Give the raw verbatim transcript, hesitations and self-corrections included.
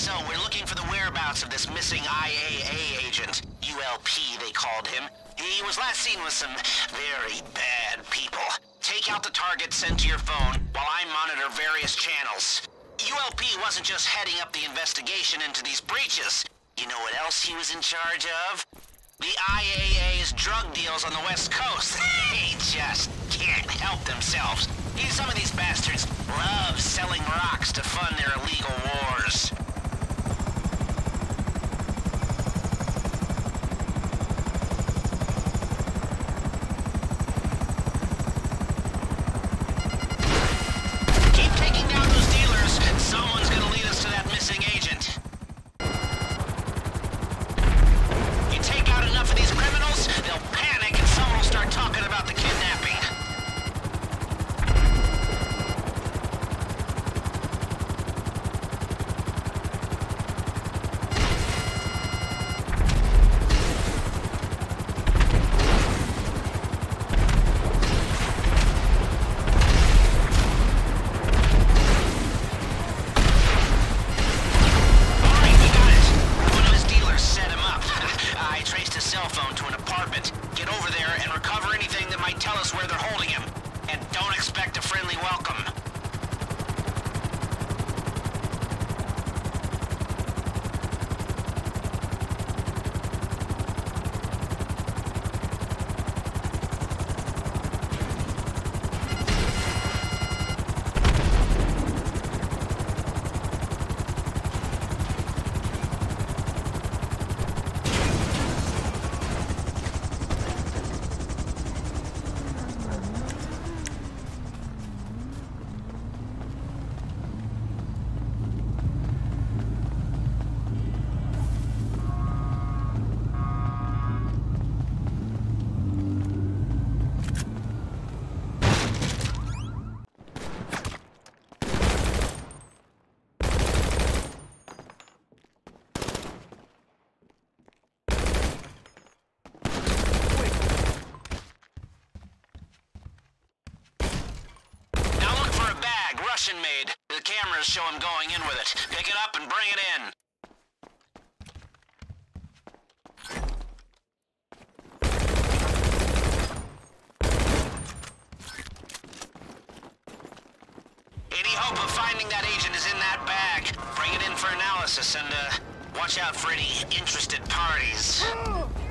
So, we're looking for the whereabouts of this missing I A A agent. U L P, they called him. He was last seen with some very bad people. Take out the target sent to your phone while I monitor various channels. U L P wasn't just heading up the investigation into these breaches. You know what else he was in charge of? The I A A's drug deals on the West Coast. They just can't help themselves. Some of these bastards love selling rocks to fund their illegal wars. Keep taking down those dealers, and someone's gonna lead us to that missing agent. You take out enough of these criminals, they'll panic and someone will start talking about the kidnapping. Get over there and recover anything that might tell us where they're holding him. And don't expect a friendly welcome. Russian-made. The cameras show him going in with it. Pick it up and bring it in. Any hope of finding that agent is in that bag. Bring it in for analysis and, uh, watch out for any interested parties.